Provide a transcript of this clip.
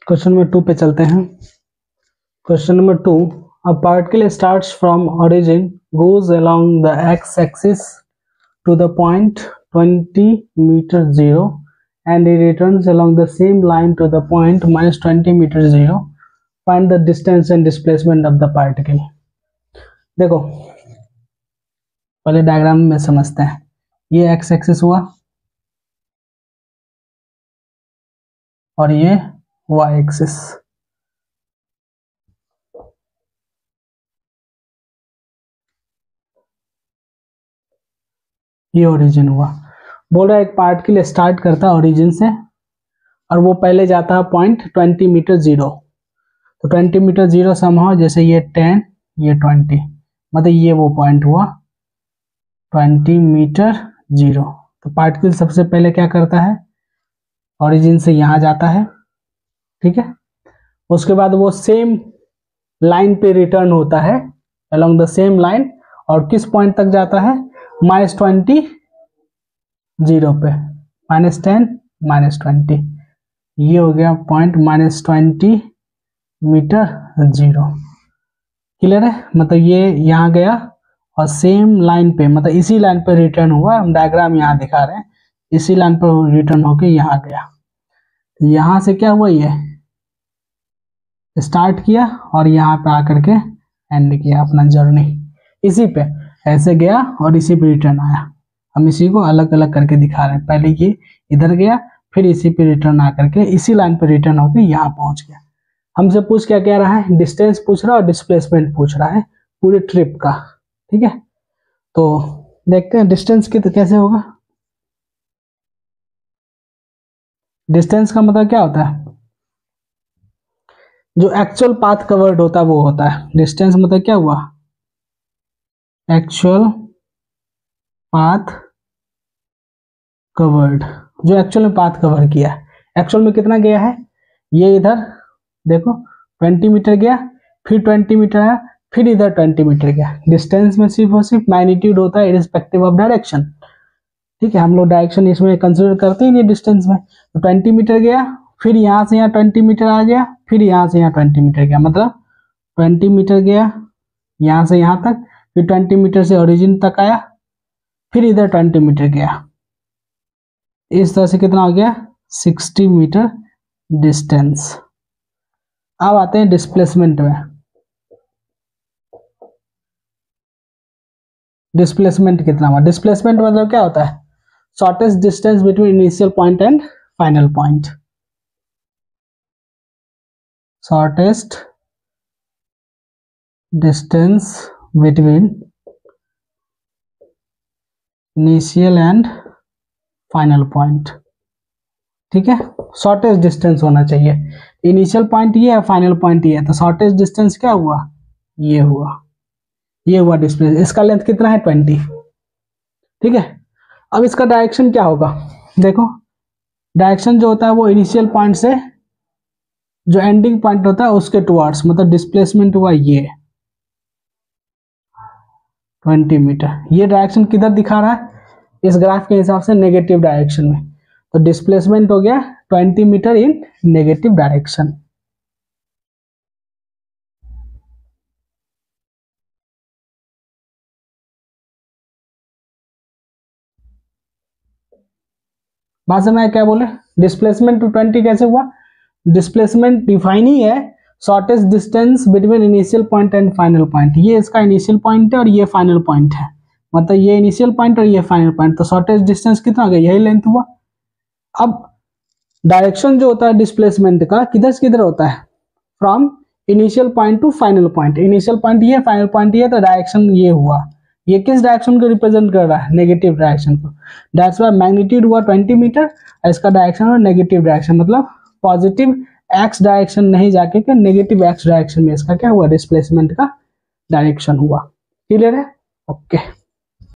Question number 2 पे चलते हैं। Question number 2, a particle starts from origin, goes along the x-axis to the point 20 meter 0 and it returns along the same line to the point minus 20 meter 0. Find the distance and displacement of the particle. देखो पहले diagram में समझते हैं। ये x axis हुआ और ये Y axis. ये ओरिजिन हुआ। बोल रहा है एक पार्टिकल स्टार्ट करता है ओरिजिन से और वो पहले जाता है पॉइंट 20 मीटर 0। तो 20 मीटर 0 समहाउ जैसे ये 10 ये 20, मतलब ये वो पॉइंट हुआ 20 मीटर 0। तो पार्टिकल सबसे पहले क्या करता है, ओरिजिन से यहाँ जाता है, ठीक है। उसके बाद वो सेम लाइन पे रिटर्न होता है अलोंग द सेम लाइन, और किस पॉइंट तक जाता है, -20 0 पे, -10 -20, ये हो गया पॉइंट -20 मीटर 0। क्लियर है, मतलब ये यहाँ गया और सेम लाइन पे, मतलब इसी लाइन पे रिटर्न हुआ। हम डायग्राम यहाँ दिखा रहे हैं, इसी लाइन पर रिटर्न होके यहाँ गया। यहाँ से क्या हुआ, ये स्टार्ट किया और यहाँ पे आकर के एंड किया अपना जर्नी। इसी पे ऐसे गया और इसी पे रिटर्न आया। हम इसी को अलग अलग करके दिखा रहे हैं। पहले ये इधर गया, फिर इसी पे रिटर्न आकर के इसी लाइन पे रिटर्न होकर यहाँ पहुंच गया। हमसे पूछ क्या कह रहा है, डिस्टेंस पूछ रहा है और डिस्प्लेसमेंट पूछ रहा है पूरे ट्रिप का, ठीक है। तो देखते हैं डिस्टेंस की तो कैसे होगा। डिस्टेंस का मतलब क्या होता है, जो एक्चुअल पाथ कवर्ड होता है वो होता है डिस्टेंस। मतलब क्या हुआ, एक्चुअल पाथ कवर्ड, जो एक्चुअल में पाथ कवर किया है। एक्चुअल में कितना गया है, ये इधर देखो 20 मीटर गया, फिर 20 मीटर आया, फिर इधर 20 मीटर गया। डिस्टेंस में सिर्फ और सिर्फ मैग्नीट्यूड होता है इरिस्पेक्टिव ऑफ डायरेक्शन, ठीक है। हम लोग डायरेक्शन इसमें कंसिडर करते ही नहीं डिस्टेंस में। तो 20 मीटर गया, फिर यहाँ से यहाँ 20 मीटर आ गया, फिर यहाँ से यहाँ 20 मीटर गया, मतलब 20 मीटर गया यहाँ से यहाँ तक, फिर 20 मीटर से ओरिजिन तक आया, फिर इधर 20 मीटर गया। इस तरह से कितना हो गया, 60 मीटर डिस्टेंस। अब आते हैं डिस्प्लेसमेंट में। डिस्प्लेसमेंट कितना हुआ, डिस्प्लेसमेंट मतलब क्या होता है, shortest distance between initial point and final point. Shortest distance between initial and final point, ठीक है। शॉर्टेस्ट डिस्टेंस होना चाहिए। इनिशियल पॉइंट ये है, फाइनल पॉइंट ये है, तो शॉर्टेस्ट डिस्टेंस क्या हुआ, ये हुआ, ये हुआ डिस्प्लेस। इसका लेंथ कितना है, 20, ठीक है। अब इसका डायरेक्शन क्या होगा, देखो डायरेक्शन जो होता है वो इनिशियल पॉइंट से जो एंडिंग पॉइंट होता है उसके टुवर्ड्स, मतलब डिस्प्लेसमेंट हुआ ये 20 मीटर। ये डायरेक्शन किधर दिखा रहा है, इस ग्राफ के हिसाब से नेगेटिव डायरेक्शन में। तो डिस्प्लेसमेंट हो गया 20 मीटर इन नेगेटिव डायरेक्शन। बात समझ क्या बोले, डिस्प्लेसमेंट टू 20 कैसे हुआ, डिस्प्लेसमेंट डिफाइन ही है shortest distance between initial point and final point. ये इसका इनिशियल पॉइंट है और ये फाइनल पॉइंट है, मतलब ये इनिशियल पॉइंट और ये फाइनल पॉइंट। तो शॉर्टेस्ट डिस्टेंस कितना हो गया, यही लेंथ हुआ। अब डायरेक्शन जो होता है डिस्प्लेसमेंट का किधर से किधर होता है, from initial point to final point. Initial point ये, फाइनल पॉइंट ये, तो डायरेक्शन ये हुआ। ये किस डायरेक्शन को रिप्रेजेंट कर रहा है, नेगेटिव डायरेक्शन को। दैट्स व्हाई मैग्नीट्यूड हुआ 20 मीटर और इसका डायरेक्शन हुआ नेगेटिव डायरेक्शन, मतलब पॉजिटिव एक्स डायरेक्शन नहीं जाके के नेगेटिव एक्स डायरेक्शन में इसका क्या हुआ, डिस्प्लेसमेंट का डायरेक्शन हुआ। क्लियर है, ओके।